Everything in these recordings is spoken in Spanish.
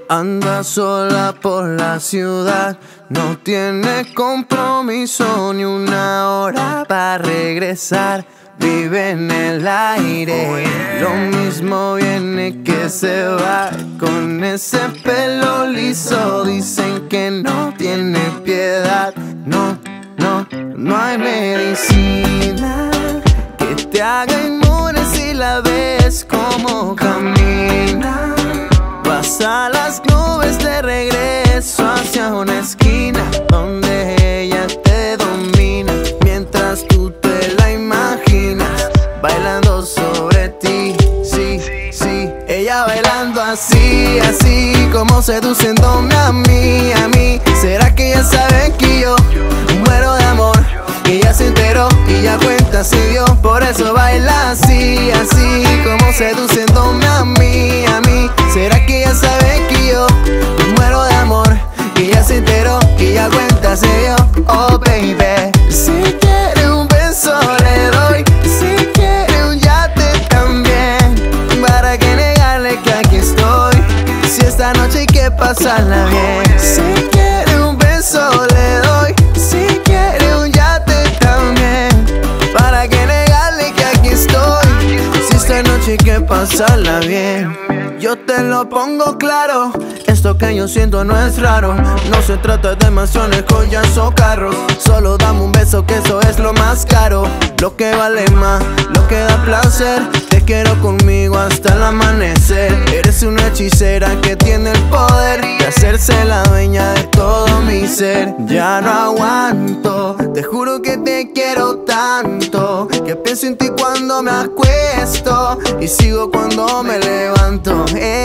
Anda sola por la ciudad, no tiene compromiso ni una hora para regresar. Vive en el aire, lo mismo viene que se va. Con ese pelo liso dicen que no tiene piedad. No hay medicina que te haga inmune si la ves como camina. Vas a las nubes de regreso hacia una esquina donde ella te domina, mientras tú te la imaginas bailando sobre ti. Sí, ella bailando así, así como seduciéndome a mí. ¿Será que ella sabe que yo muero de amor? Que ella se enteró y ya cuenta si dio. Por eso baila así, así como seduciéndome a mí. ¿Será que ella sabe que yo muero de amor? Que ella se enteró y ya cuenta se dio. Oh baby, si quiere un beso le doy, si quiere un yate también. ¿Para qué negarle que aquí estoy? Si esta noche hay que pasarla bien. Si quiere un beso le doy, si quiere un yate también. ¿Para qué negarle que aquí estoy? Si esta noche hay que pasarla bien. Yo te lo pongo claro, esto que yo siento no es raro. No se trata de mansiones, joyas o carros. Solo dame un beso que eso es lo más caro. Lo que vale más, lo que da placer. Te quiero conmigo hasta el amanecer. Eres una hechicera que tiene el poder de hacerse la dueña de todo mi ser. Ya no aguanto, te juro que te quiero tanto, que pienso en ti cuando me acuesto y sigo cuando me levanto.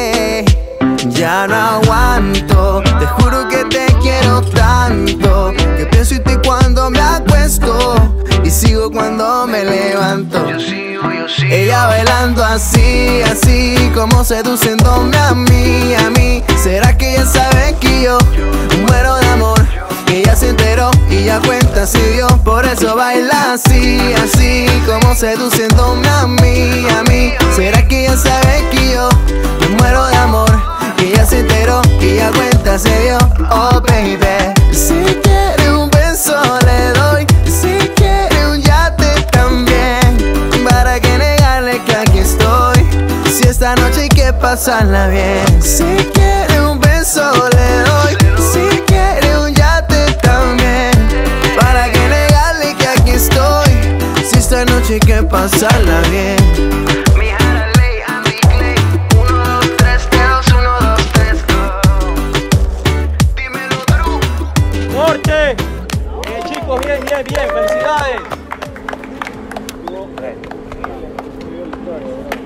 Ya no aguanto, te juro que te quiero tanto, que pienso en ti cuando me acuesto y sigo cuando me levanto. Yo sigo. Ella bailando así, así como seduciéndome a mí. ¿Será que ella sabe que yo muero de amor? Que ella se enteró y ya cuenta si dio. Por eso baila así, así como seduciéndome a mí. ¿Será que ella sabe que yo muero de amor? Que ella se enteró y ya cuenta se dio. Oh baby, si quiere un beso le doy, si quiere un yate también. ¿Para qué negarle que aquí estoy? Si esta noche hay que pasarla bien. Si quiere un beso le doy, si quiere un yate también. ¿Para qué negarle que aquí estoy? Si esta noche hay que pasarla bien. Bien chicos, bien, felicidades.